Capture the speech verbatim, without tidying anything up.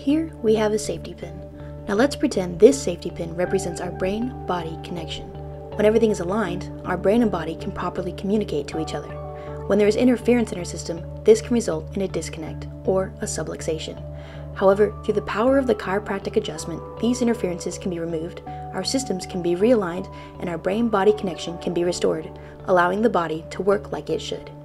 Here we have a safety pin. Now let's pretend this safety pin represents our brain-body connection. When everything is aligned, our brain and body can properly communicate to each other. When there is interference in our system, this can result in a disconnect or a subluxation. However, through the power of the chiropractic adjustment, these interferences can be removed, our systems can be realigned, and our brain-body connection can be restored, allowing the body to work like it should.